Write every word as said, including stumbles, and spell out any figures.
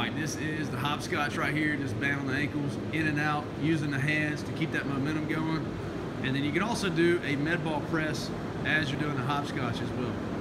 right, this is the hopscotch right here, just band on the ankles, in and out, using the hands to keep that momentum going. And then you can also do a med ball press as you're doing the hopscotch as well.